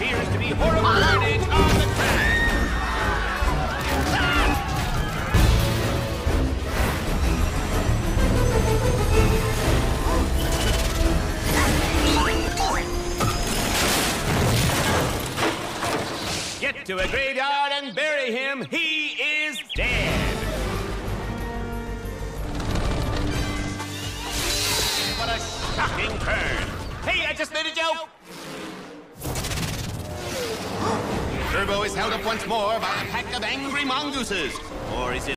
appears to be horrible carnage on the track. Get to a graveyard and bury him. He is dead. What a shocking turn. Hey, I just made a joke. Turbo is held up once more by a pack of angry mongooses. Or is it